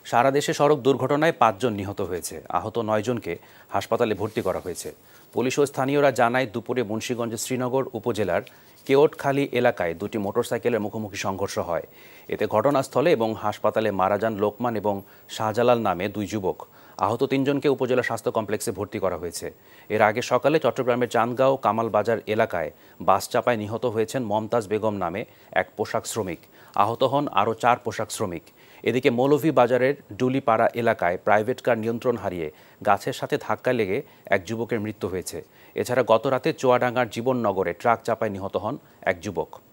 সারা দেশে সড়ক দুর্ঘটনায় ৫ জন নিহত হয়েছে। আহত ৯ জনকে হাসপাতালে ভর্তি করা হয়েছে। পুলিশ ও স্থানীয়রা জানায়, দুপুরে মুন্সিগঞ্জের শ্রীনগর উপজেলার কেওটখালী এলাকায় দুটি মোটরসাইকেলের মুখোমুখি সংঘর্ষ হয়। এতে ঘটনাস্থলে এবং হাসপাতালে মারা যান লোকমান এবং শাহজালাল নামে ২ যুবক। আহত ৩ জনকে উপজেলা স্বাস্থ্য কমপ্লেক্সে ভর্তি করা হয়েছে। এর আগে সকালে চট্টগ্রামের চান্দগাঁও কামাল বাজার এলাকায় বাস চাপায় নিহত হয়েছেন মমতাজ বেগম নামে এক পোশাক শ্রমিক। আহত হন আরও ৪ পোশাক শ্রমিক। এদিকে মৌলভীবাজারের ডুলিপাড়া এলাকায় প্রাইভেট কার নিয়ন্ত্রণ হারিয়ে গাছের সাথে ধাক্কা লেগে এক যুবকের মৃত্যু হয়েছে। এছাড়া গতরাতে চুয়াডাঙ্গার জীবননগরে ট্রাক চাপায় নিহত হন এক যুবক।